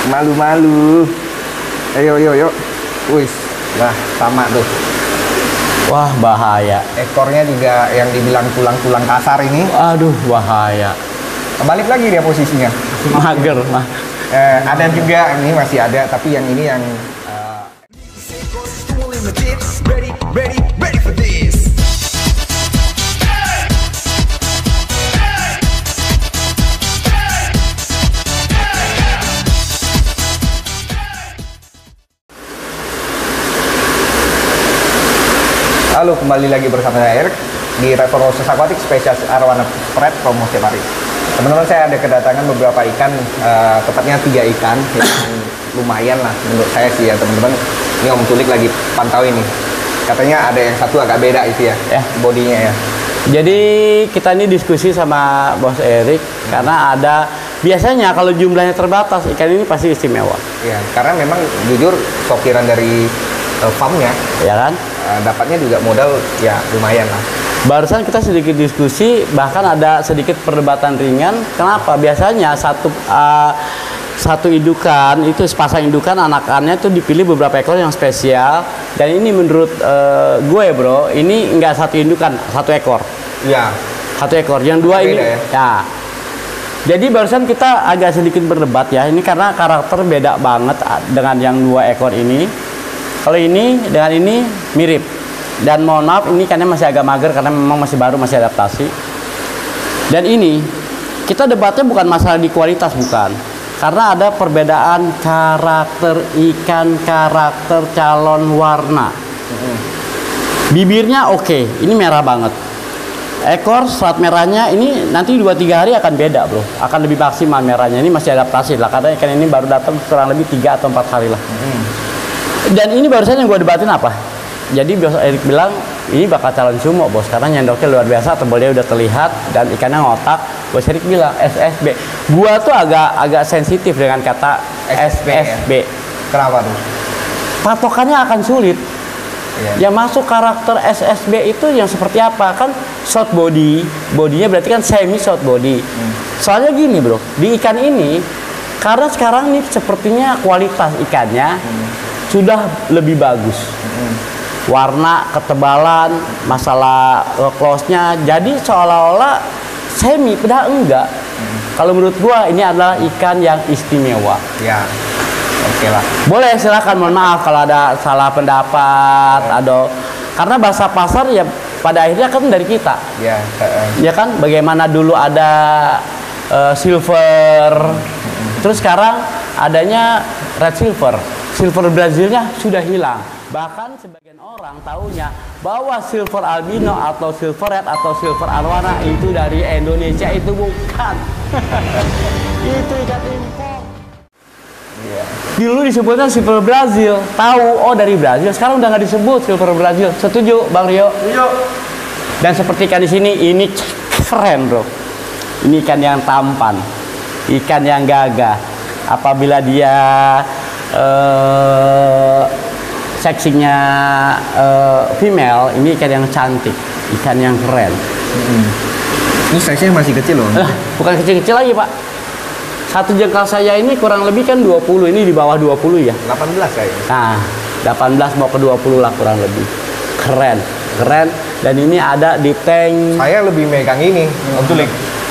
Malu-malu. Ayo, yuk, yuk. Wih, nah sama tuh. Wah, bahaya. Ekornya juga yang dibilang tulang-tulang kasar ini. Aduh, bahaya. Balik lagi dia posisinya. Mager, mah. Ada juga, ini masih ada, tapi yang ini yang ready for this. Halo, kembali lagi bersama saya Erik di Revolution Aquatic Spesial Arowana Spread promosi Paris. Teman-teman, saya ada kedatangan beberapa ikan, tepatnya 3 ikan yang lumayan lah menurut saya sih ya teman-teman. Ini Om Culik lagi pantau ini. Katanya ada yang satu agak beda itu ya, bodinya ya. Jadi kita ini diskusi sama Bos Erik karena ada biasanya kalau jumlahnya terbatas ikan ini pasti istimewa. Iya, karena memang jujur sokiran dari farmnya, ya kan? Dapatnya juga modal ya lumayan lah. Barusan kita sedikit diskusi, bahkan ada sedikit perdebatan ringan. Kenapa? Biasanya satu indukan itu sepasang indukan anakannya itu dipilih beberapa ekor yang spesial. Dan ini menurut gue bro, ini enggak satu indukan, satu ekor. Iya. Satu ekor. Yang dua ini. Ya. Jadi barusan kita agak sedikit berdebat ya. Ini karena karakter beda banget dengan yang 2 ekor ini. Kalau ini dengan ini mirip. Dan mohon maaf ini ikannya masih agak mager karena memang masih baru, masih adaptasi. Dan ini kita debatnya bukan masalah di kualitas, bukan. Karena ada perbedaan karakter ikan, karakter calon warna. Bibirnya oke, ini merah banget. Ekor serat merahnya ini nanti 2-3 hari akan beda bro, akan lebih maksimal merahnya. Ini masih adaptasi lah, karena ikan ini baru datang kurang lebih 3 atau 4 hari lah. Dan ini barusan yang gue debatin apa? Jadi Bos Erik bilang ini bakal calon sumo bos, karena nyendoknya luar biasa, tebalnya udah terlihat dan ikannya ngotak. Bos Erik bilang SSB. Gua tuh agak sensitif dengan kata SSB. Kenapa tuh? Patokannya akan sulit. Yang masuk karakter SSB itu yang seperti apa? Kan short body, bodinya berarti kan semi short body. Soalnya gini bro, di ikan ini karena sekarang nih sepertinya kualitas ikannya sudah lebih bagus. Warna, ketebalan, masalah close-nya, jadi seolah-olah semi, padahal enggak. Kalau menurut gua ini adalah ikan yang istimewa. Ya, oke lah. Boleh silakan, mohon maaf kalau ada salah pendapat, karena bahasa pasar ya pada akhirnya kan dari kita. Ya kan, bagaimana dulu ada silver, terus sekarang adanya red silver. Silver Brazilnya sudah hilang. Bahkan sebagian orang tahunya bahwa silver albino atau silver red atau silver arowana itu dari Indonesia, itu bukan. Itu ikan impor. Dulu disebutnya silver Brazil. Tahu, oh dari Brazil. Sekarang udah nggak disebut silver Brazil. Setuju, Bang Rio? Setuju. Dan seperti ikan di sini, ini keren bro. Ini ikan yang tampan, ikan yang gagah. Apabila dia seksinya female, ini ikan yang cantik, ikan yang keren. Ini size-nya masih kecil loh. Bukan kecil-kecil lagi pak. Satu jengkal saya ini kurang lebih kan 20, ini di bawah 20 ya. 18 kayaknya. Nah, 18 mau ke 20 lah kurang lebih. Keren, keren. Dan ini ada di tank. Saya lebih megang ini, Om Culik.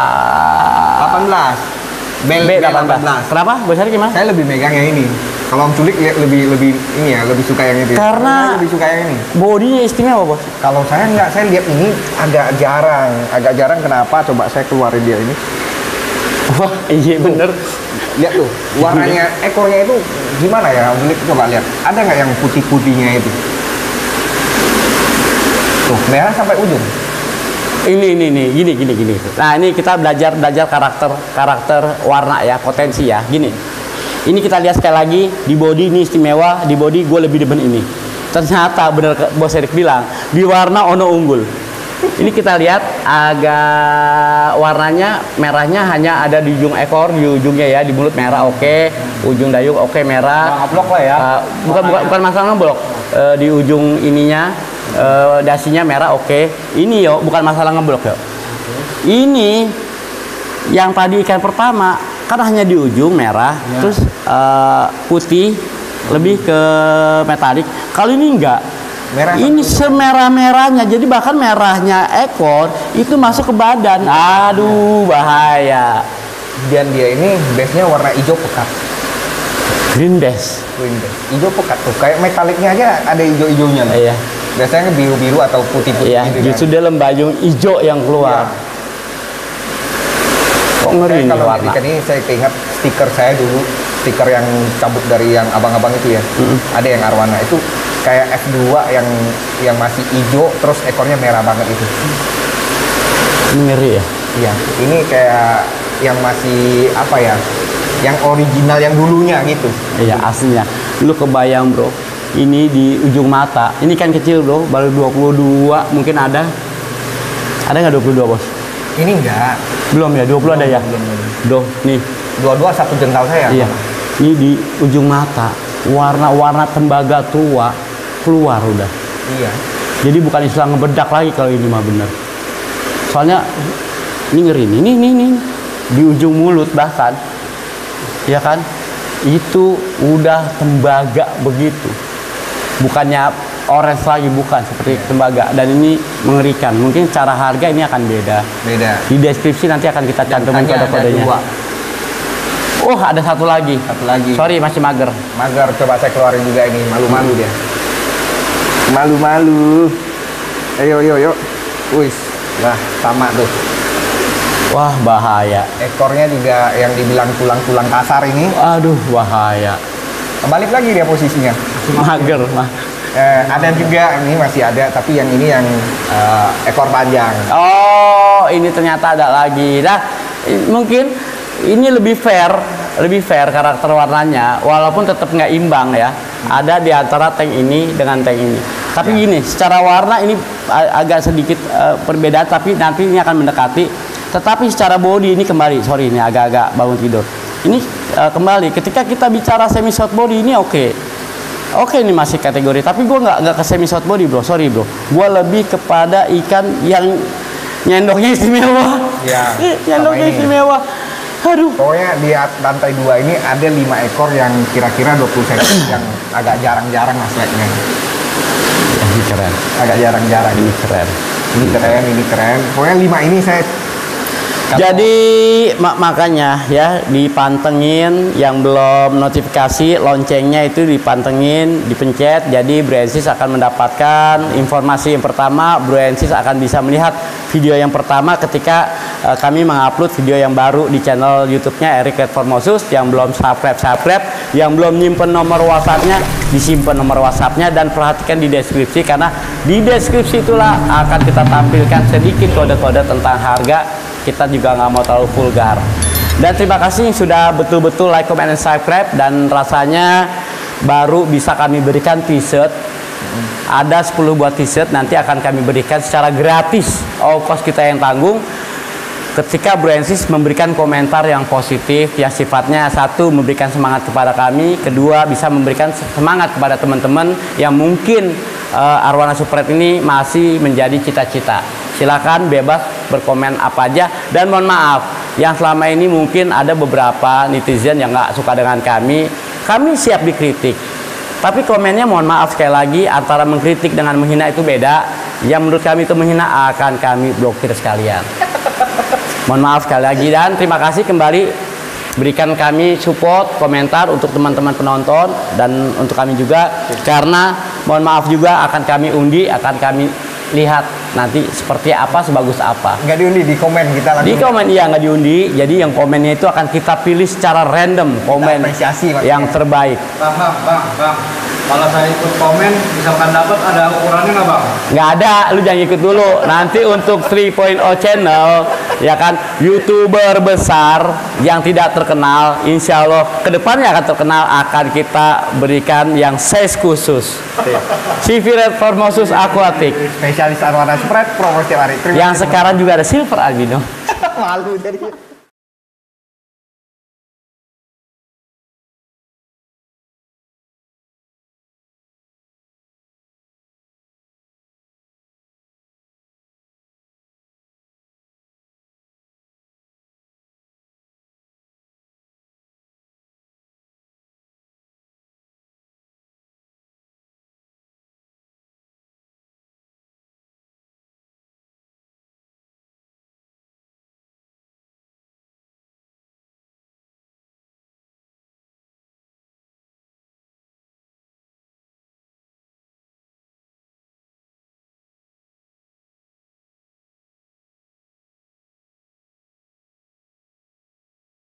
18. B18. Kenapa? Besar gimana? Saya lebih megang yang ini. Kalau Om Culik lebih ini ya, lebih suka yang itu. Karena lebih suka yang ini. Bodinya istimewa, bos. Kalau saya enggak, saya lihat ini agak jarang. Kenapa? Coba saya keluarin dia ini. Wah, iya bener. Lihat tuh, warnanya ekornya itu gimana ya? Om Culik coba lihat. Ada nggak yang putih-putihnya itu? Tuh, merah sampai ujung. Ini gini. Nah, ini kita belajar karakter warna ya, potensi ya. Gini. Ini kita lihat sekali lagi, di body ini istimewa, di body gue lebih demen ini. Ternyata bener Bos Erik bilang, di warna ono unggul. Ini kita lihat agak warnanya merahnya hanya ada di ujung ekor, di ujungnya ya, di mulut merah oke, ujung dayung oke merah. Ngeblok lah ya. Bukan masalah ngeblok. Di ujung ininya dasinya merah oke. Ini yo bukan masalah ngeblok yo. Ini yang tadi ikan pertama kan hanya di ujung merah, terus putih, lebih ke metalik. Kalau ini enggak, Merah ini semerah-merahnya, jadi bahkan merahnya ekor itu masuk ke badan. Aduh, bahaya. Dan dia ini base-nya warna hijau pekat. Green dash. Hijau pekat tuh, kayak metaliknya aja ada hijau-hijaunya. Iya. Biasanya biru-biru atau putih-putih Iya, gitu justru kan. dia lembayung hijau yang keluar. Iya. Kok ngeri nih Kalau warna. ikan ini saya keinget stiker saya dulu, stiker yang cabut dari yang abang-abang itu ya. Ada yang arwana itu kayak F2 yang masih hijau terus ekornya merah banget itu. Ini ngeri ya. Iya, ini kayak yang masih apa ya? Yang original yang dulunya gitu. Iya, aslinya. Lu kebayang, Bro. Ini di ujung mata. Ini kan kecil, Bro. Baru 22 mungkin ada. Ada nggak 22, Bos? Ini enggak. Belum ya, 20 ada ya? Belum. Doh, nih. Dua-dua satu jengkal saya. Iya. Ini di ujung mata. Warna-warna tembaga tua keluar udah. Iya. Jadi bukan istilah ngebedak lagi kalau ini mah bener. Soalnya ini ngeri nih. Ini di ujung mulut bahkan. Ya kan? Itu udah tembaga begitu. Bukannya orange lagi, bukan seperti tembaga. Dan ini mengerikan. Mungkin cara harga ini akan beda. Beda. Di deskripsi nanti akan kita cantumin Hanya ada kode-kodenya. dua. Oh, ada satu lagi. Satu lagi. Sorry, masih mager. Mager, coba saya keluarin juga ini. Malu-malu dia. Malu-malu. Ayo, yuk. Wih, nah sama tuh. Wah, bahaya. Ekornya juga yang dibilang tulang-tulang kasar ini. Aduh, bahaya. Balik lagi dia posisinya. Mager, mah. Ada juga, ini masih ada, tapi yang ini yang ekor panjang. Oh, ini ternyata ada lagi. Nah, mungkin ini lebih fair karakter warnanya, walaupun tetap nggak imbang ya. Ada di antara tank ini dengan tank ini. Tapi gini, secara warna ini agak sedikit perbedaan, tapi nanti ini akan mendekati. Tetapi secara body ini kembali, sorry ini agak-agak bangun tidur. Ini kembali, ketika kita bicara semi short body ini oke. Oke, ini masih kategori, tapi gue nggak ke semi short body, bro. Sorry, bro. Gue lebih kepada ikan yang nyendoknya istimewa. Ya, nyendoknya sama ini. istimewa. Aduh. Pokoknya di lantai 2 ini ada 5 ekor yang kira-kira 20 cm yang agak jarang-jarang mas liatnya. Ini keren. Agak jarang-jarang. Ini keren. Ini keren. Pokoknya 5 ini saya Jadi makanya ya dipantengin, yang belum notifikasi loncengnya itu dipantengin, dipencet. Jadi Brancis akan mendapatkan informasi yang pertama. Brancis akan bisa melihat video yang pertama ketika kami mengupload video yang baru di channel YouTube-nya Erik Red Formosus. Yang belum subscribe, yang belum nyimpen nomor WhatsApp-nya, disimpan nomor WhatsApp-nya dan perhatikan di deskripsi, karena di deskripsi itulah akan kita tampilkan sedikit kode-kode tentang harga. Kita juga nggak mau terlalu vulgar. Dan terima kasih sudah betul-betul like, comment, dan subscribe. Dan rasanya baru bisa kami berikan t-shirt. Ada 10 buah t-shirt nanti akan kami berikan secara gratis. Ongkos kita yang tanggung. Ketika Brancis memberikan komentar yang positif, yang sifatnya satu memberikan semangat kepada kami, kedua bisa memberikan semangat kepada teman-teman yang mungkin Arwana Super Red ini masih menjadi cita-cita. Silakan bebas berkomen apa aja, dan mohon maaf yang selama ini mungkin ada beberapa netizen yang nggak suka dengan kami siap dikritik, tapi komennya mohon maaf sekali lagi, antara mengkritik dengan menghina itu beda. Yang menurut kami itu menghina akan kami blokir sekalian. Mohon maaf sekali lagi, dan terima kasih kembali berikan kami support komentar untuk teman-teman penonton dan untuk kami juga, karena mohon maaf juga akan kami undi, akan kami lihat nanti seperti apa, sebagus apa. nggak diundi, di komen kita langsung. Di komen iya nggak diundi, jadi yang komennya itu akan kita pilih secara random, komen apresiasi maksudnya. yang terbaik. Bang. Kalau saya ikut komen, misalkan dapat ada ukurannya nggak bang? Nggak ada, lu jangan ikut dulu. Nanti untuk 3.0 channel, ya kan, YouTuber besar yang tidak terkenal, insya Allah kedepannya akan terkenal, akan kita berikan yang size khusus. CV Red Formosus Aquatic. Spesialis Arwana Super Red promosi hari. Yang sekarang juga ada silver albino. Malu jadi.